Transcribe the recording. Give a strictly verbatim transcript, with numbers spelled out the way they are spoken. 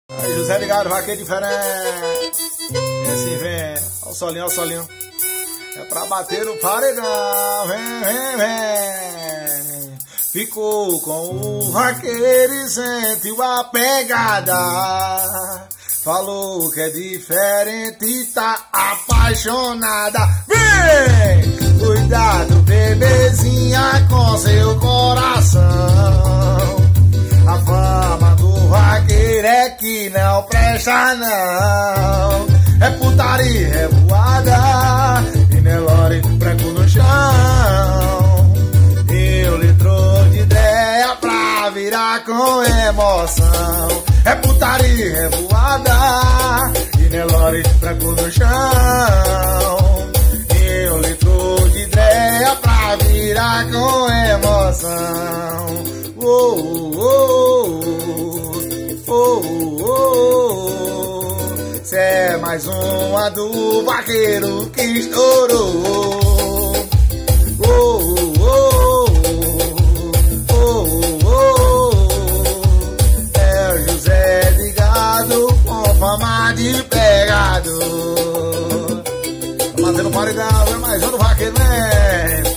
Aí, José ligado, vaqueiro diferente. Vem assim, vem. Olha o solinho, olha o solinho. É pra bater o paredão. Vem, vem, vem. Ficou com o vaqueiro e sentiu a pegada. Falou que é diferente e tá apaixonada. Vem! Cuidado, bebezinha, com seu coração. A fama do vaqueiro é que não presta, não. É putaria, é voada, e Nelore branco no chão. Eu lhe trouxe de ideia pra virar com emoção. É putaria, é voada, e Nelore branco no chão. Eu lhe trouxe de ideia pra virar com emoção. Oh, oh, oh, oh, oh. Cê é mais uma do vaqueiro que estourou. Oh, oh, oh, oh, oh. É o José ligado com fama de pegador. Fazendo paredão, é mais um do vaqueiro, né?